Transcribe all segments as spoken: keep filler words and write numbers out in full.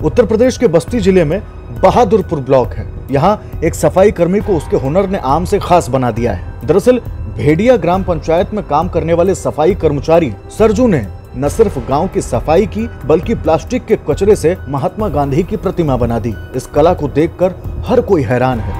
उत्तर प्रदेश के बस्ती जिले में बहादुरपुर ब्लॉक है। यहाँ एक सफाई कर्मी को उसके हुनर ने आम से खास बना दिया है। दरअसल भेड़िया ग्राम पंचायत में काम करने वाले सफाई कर्मचारी सरजू ने न सिर्फ गांव की सफाई की बल्कि प्लास्टिक के कचरे से महात्मा गांधी की प्रतिमा बना दी। इस कला को देखकर हर कोई हैरान है।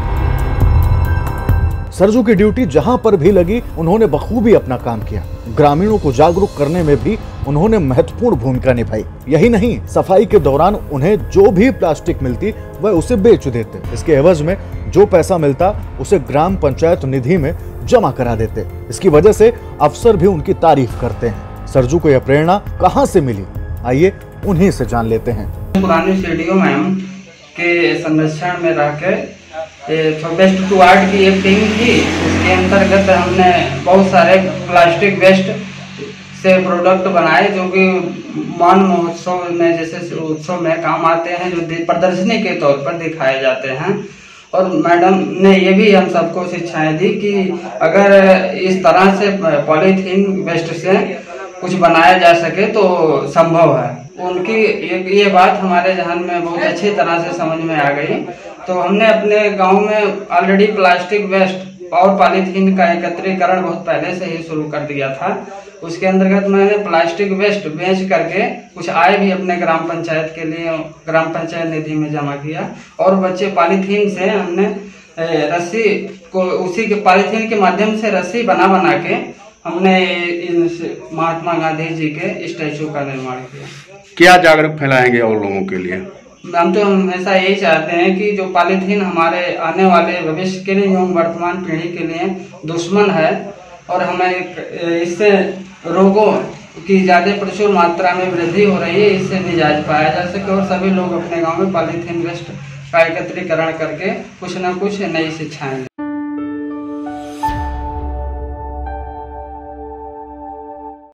सरजू की ड्यूटी जहां पर भी लगी, उन्होंने बखूबी अपना काम किया। ग्रामीणों को जागरूक करने में भी उन्होंने महत्वपूर्ण भूमिका निभाई। यही नहीं, सफाई के दौरान उन्हें जो भी प्लास्टिक मिलती वह उसे बेच देते। इसके एवज में जो पैसा मिलता उसे ग्राम पंचायत निधि में जमा करा देते। इसकी वजह से अफसर भी उनकी तारीफ करते हैं। सरजू को यह प्रेरणा कहां से मिली, आइए उन्हीं से जान लेते हैं। पुरानी सीडीओ मैम के संरक्षण में रहकर वेस्ट टू आर्ट की एक टीम थी। उसके अंतर्गत हमने बहुत सारे प्लास्टिक वेस्ट से प्रोडक्ट बनाए जो कि मान महोत्सव में जैसे उत्सव में काम आते हैं, जो प्रदर्शनी के तौर पर दिखाए जाते हैं। और मैडम ने ये भी हम सबको शिक्षाएं दी कि अगर इस तरह से पॉलीथीन वेस्ट से कुछ बनाया जा सके तो संभव है। उनकी ये, ये बात हमारे जहन में बहुत अच्छी तरह से समझ में आ गई। तो हमने अपने गांव में ऑलरेडी प्लास्टिक वेस्ट और पॉलीथीन का एकत्रीकरण बहुत पहले से ही शुरू कर दिया था। उसके अंतर्गत मैंने प्लास्टिक वेस्ट बेच करके कुछ आय भी अपने ग्राम पंचायत के लिए ग्राम पंचायत निधि में जमा किया। और बच्चे पॉलीथीन से हमने रस्सी को उसी के पॉलीथीन के माध्यम से रस्सी बना बना के हमने इन महात्मा गांधी जी के स्टैचू का निर्माण किया। क्या जागरूक फैलाएंगे और लोगों के लिए? हम तो हमेशा यही चाहते हैं कि जो पॉलीथीन हमारे आने वाले भविष्य के लिए एवं वर्तमान पीढ़ी के लिए दुश्मन है और हमें इससे रोगों की ज्यादा प्रचुर मात्रा में वृद्धि हो रही है, इससे निजात पाया जा सके और सभी लोग अपने गांव में पॉलीथीन वेस्ट का एकत्रीकरण करके कुछ न कुछ नई शिक्षाएं